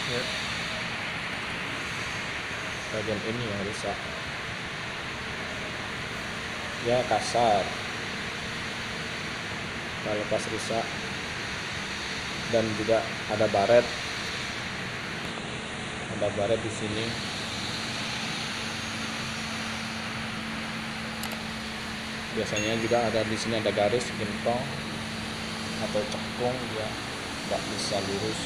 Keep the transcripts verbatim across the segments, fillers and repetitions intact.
Ya. Bagian ini yang rusak, ya kasar kalau pas rusak, dan juga ada baret ada baret di sini. Biasanya juga ada di sini ada garis gentong atau cekung, ya nggak bisa lurus.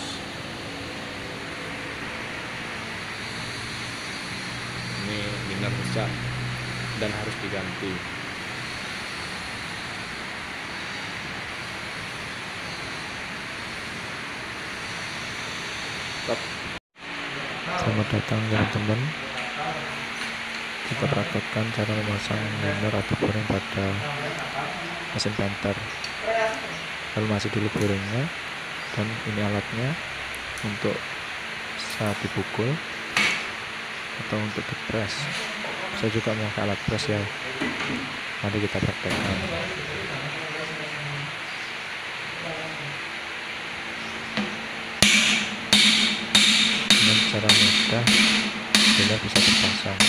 Ini benar rusak dan harus diganti. Stop. Selamat datang teman-teman. Kita praktekkan cara memasang liner atau boring pada mesin painter. Lalu masih dulu boringnya, dan ini alatnya untuk saat dipukul atau untuk dipres. Saya juga memakai alat pres ya. Mari kita praktekkan. Dengan cara mudah liner bisa terpasang.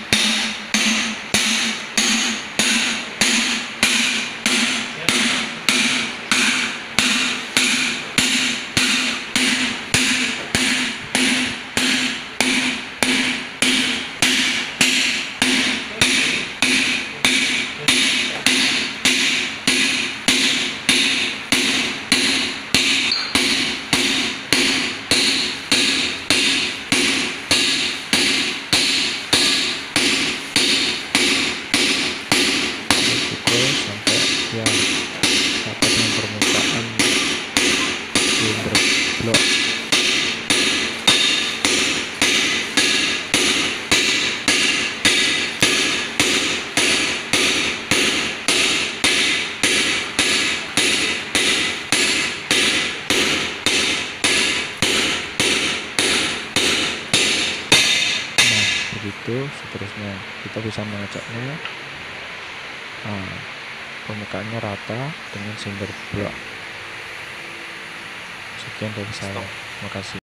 Sampai dia rata dengan permukaan silinder blok. Nah, begitu seterusnya kita bisa mengeceknya. Nah, permukaannya rata dengan silinder blok. Sekian dari saya. Terima kasih.